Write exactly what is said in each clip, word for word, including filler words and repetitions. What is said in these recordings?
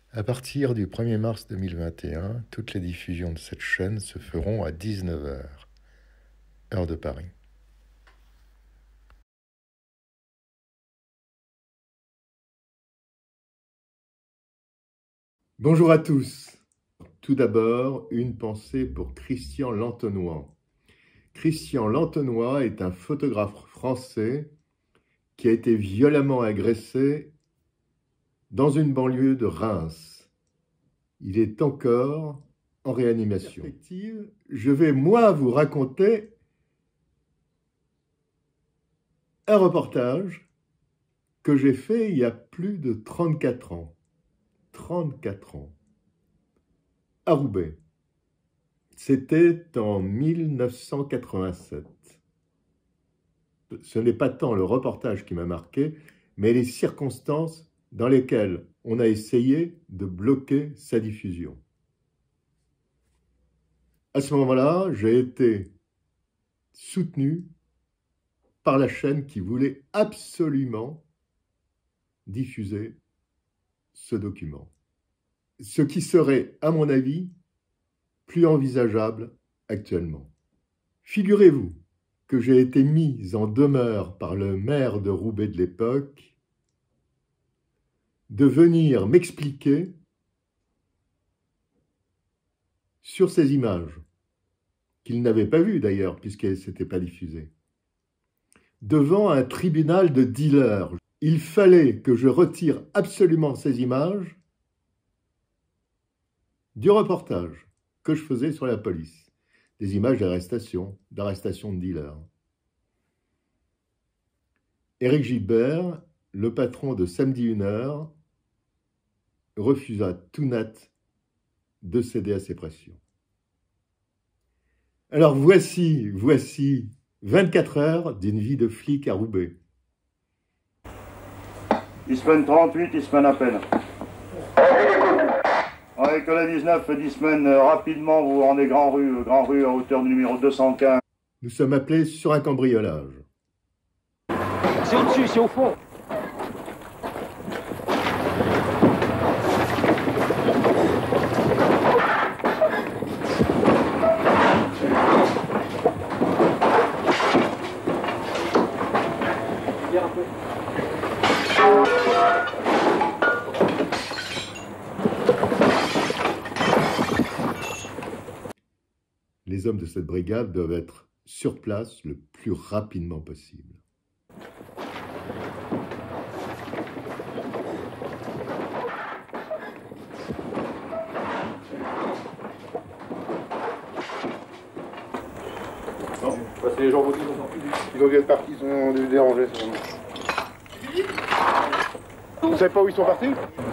À partir du premier mars deux mille vingt et un, toutes les diffusions de cette chaîne se feront à dix-neuf heures, heure de Paris. Bonjour à tous. Tout d'abord, une pensée pour Christian Lantenois. Christian Lantenois est un photographe français qui a été violemment agressé dans une banlieue de Reims. Il est encore en réanimation. Je vais, moi, vous raconter un reportage que j'ai fait il y a plus de trente-quatre ans. trente-quatre ans. À Roubaix. C'était en mille neuf cent quatre-vingt-sept. Ce n'est pas tant le reportage qui m'a marqué, mais les circonstances dans lesquelles on a essayé de bloquer sa diffusion. À ce moment-là, j'ai été soutenu par la chaîne qui voulait absolument diffuser ce document. Ce qui serait, à mon avis, plus envisageable actuellement. Figurez-vous que j'ai été mis en demeure par le maire de Roubaix de l'époque de venir m'expliquer sur ces images, qu'il n'avait pas vues d'ailleurs, puisqu'elles ne s'étaient pas diffusées, devant un tribunal de dealers. Il fallait que je retire absolument ces images du reportage que je faisais sur la police, des images d'arrestation, d'arrestation de dealers. Éric Gilbert, le patron de Samedi une heure, refusa tout net de céder à ses pressions. Alors voici, voici vingt-quatre heures d'une vie de flic à Roubaix. Il semaine trente-huit, il semaine à peine. Avec la dix-neuf, dix semaines rapidement, vous vous rendez Grand Rue, Grand Rue à hauteur du numéro deux cent quinze. Nous sommes appelés sur un cambriolage. C'est au-dessus, c'est au fond. Les hommes de cette brigade doivent être sur place le plus rapidement possible. Non, bah c'est les gens mobiles. Ils ont dû être partis, ils ont dû déranger. Vous savez pas où ils sont partis?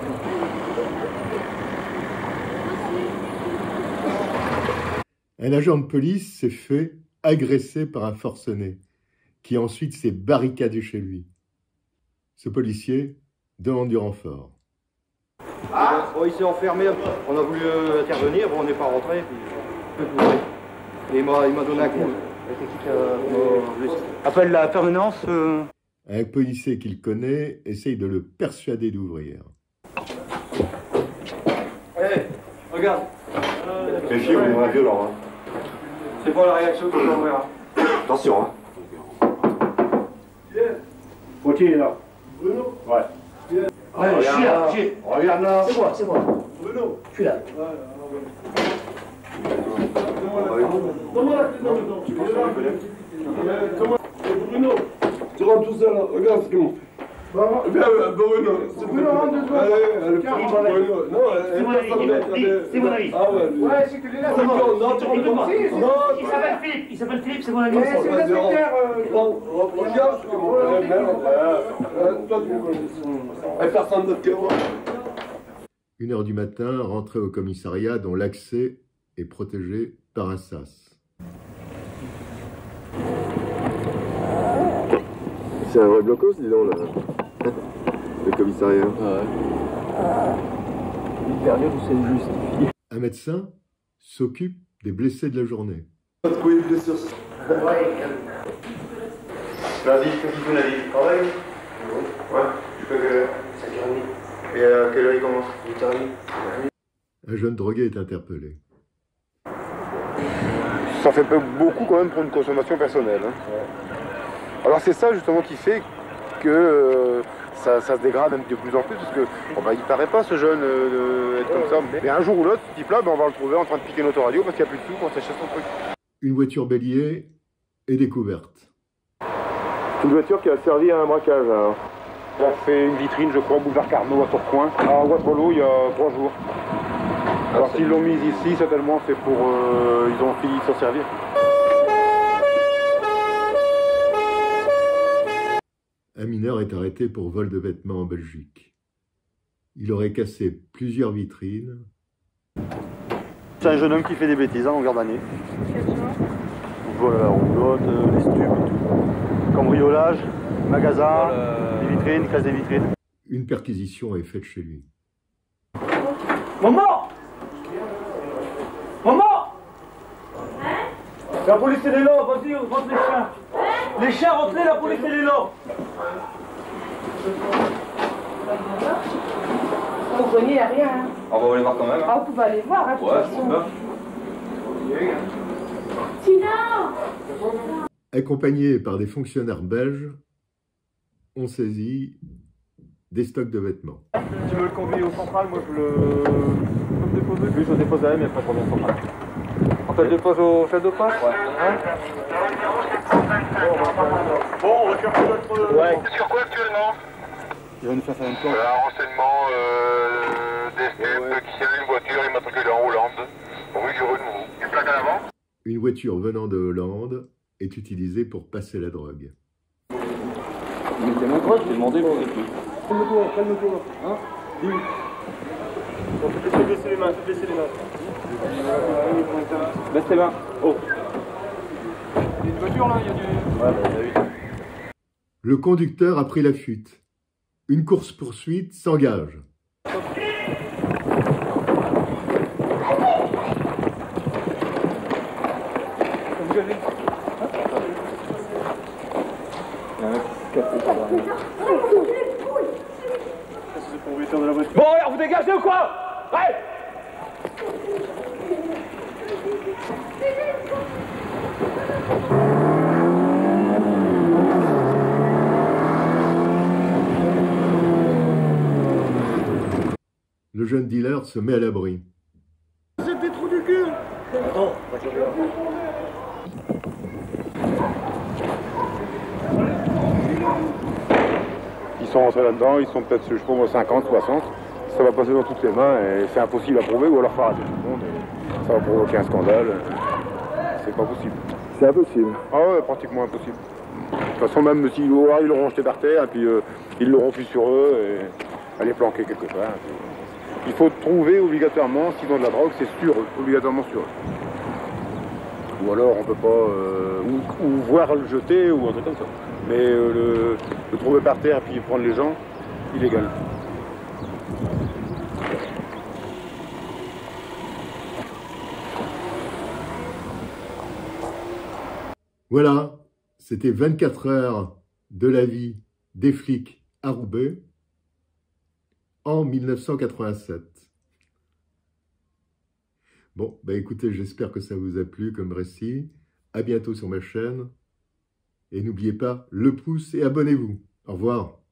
Un agent de police s'est fait agresser par un forcené, qui ensuite s'est barricadé chez lui. Ce policier demande du renfort. Ah bon, il s'est enfermé, on a voulu euh, intervenir, bon, on n'est pas rentré. Puis... Et il m'a donné un coup. Euh, appelle la permanence. Euh... Un policier qu'il connaît essaye de le persuader d'ouvrir. Hé, hey, regarde. Méfiez-vous, on est violent. Hein. C'est pas la réaction que l'on verra. Attention, hein. Potier est là. Bruno? Ouais. Ouais, regarde, je suis là, je suis. Regarde là. C'est moi, c'est moi. Bruno? Je suis là. Comment? Bruno, tu rentres tout seul là, regarde ce qu'ils m'ont fait. Bruno, c'est Bruno, rentre deux secondes. Allez, le petit Bruno. Non, c'est mon ami, c'est mon ami. Ah ouais, ouais, c'est que lui là, c'est non, non, tu rentres pas. Il s'appelle Philippe, il s'appelle Philippe, c'est mon ami. C'est l'inspecteur. Regarde ce qu'ils m'ont fait. Merde, toi tu me connais. Personne d'autre que moi. Une heure du matin, rentré au commissariat dont l'accès est protégé par un sas. C'est un vrai blocos, dis donc, là. Le commissariat. Ah ouais. L'intérieur, c'est justifié. Un médecin s'occupe des blessés de la journée. Votre couille de blessure. Ouais. Lundi, qu'est-ce que tu fais lundi? Travail? Ouais. Tu peux que. cinq heures trente. Et à quelle heure il commence? huit heures trente. Un jeune drogué est interpellé. Ça fait beaucoup quand même pour une consommation personnelle. Hein. Alors c'est ça justement qui fait que euh, ça, ça se dégrade de plus en plus, parce que bon, bah, il paraît pas ce jeune euh, être comme ça. Mais un jour ou l'autre, ce type-là, bah, on va le trouver en train de piquer notre radio parce qu'il n'y a plus de sous pour s'acheter son truc. Une voiture bélier est découverte. C'est une voiture qui a servi à un braquage. Alors. On a fait une vitrine, je crois, au boulevard Carnot à Tourcoing, à Waterloo, il y a trois jours. Alors s'ils l'ont mise ici, certainement c'est pour... Euh, ils ont fini de s'en servir. Un mineur est arrêté pour vol de vêtements en Belgique. Il aurait cassé plusieurs vitrines. C'est un jeune homme qui fait des bêtises, hein, en garde à vue. Voilà, la roulotte, euh, les stupes et tout. Cambriolage, magasin, voilà. Des vitrines, casse des vitrines. Une perquisition est faite chez lui. Maman! Maman! La police elle est là, vas-y, rentre les chiens. Les chiens, rentrez, la police elle est là. Vous voyez, il n'y a rien. Hein. On va aller voir quand même. Ah, vous pouvez aller voir, hein, de toute Ouais, façon. Sinon, accompagnés par des fonctionnaires belges, on saisit des stocks de vêtements. Tu me le conduis au central, moi je le... Je le dépose. Oui, je le dépose à elle, mais après je reviens au central. On te le dépose au chef de poste? Ouais. Hein? Bon, on va chercher notre... Ouais. C'est sur quoi actuellement? Il va nous faire faire une planche. Un renseignement euh, des stupes ouais. Qui servait une voiture immatriculée en Hollande, rue du Renouveau. Une plaque à l'avant? Une voiture venant de Hollande est utilisée pour passer la drogue. Mais mon droit, je l'ai demandé pour les filles. Calme-toi, calme-toi, hein? Dis. Bon, faites baisser les mains, faites baisser les mains. Baisse les mains. Oh. Il y a une voiture là, il y a du... Ouais, bah, il y a eu. Le conducteur a pris la fuite. Une course-poursuite s'engage. Bon, alors vous dégagez ou quoi? Ouais. Le jeune dealer se met à l'abri. C'est des trous du cul. Oh. Ils sont rentrés là-dedans, ils sont peut-être, je sais pas moi, cinquante, soixante. Ça va passer dans toutes les mains et c'est impossible à prouver, ou alors faire arrêter tout le monde. Ça va provoquer un scandale. C'est pas possible. C'est impossible. Ah ouais, pratiquement impossible. De toute façon, même si ils l'auront jeté par terre, et puis euh, ils l'auront plus sur eux, et aller planquer quelque part. Il faut trouver obligatoirement, s'ils ont de la drogue, c'est sur eux, obligatoirement sur eux. Ou alors on peut pas, euh, ou, ou voir le jeter, ou un truc comme ça. Mais euh, le, le trouver par terre, puis prendre les gens, illégal. Voilà, c'était vingt-quatre heures de la vie des flics à Roubaix en mille neuf cent quatre-vingt-sept. Bon, bah écoutez, j'espère que ça vous a plu comme récit. À bientôt sur ma chaîne. Et n'oubliez pas le pouce et abonnez-vous. Au revoir.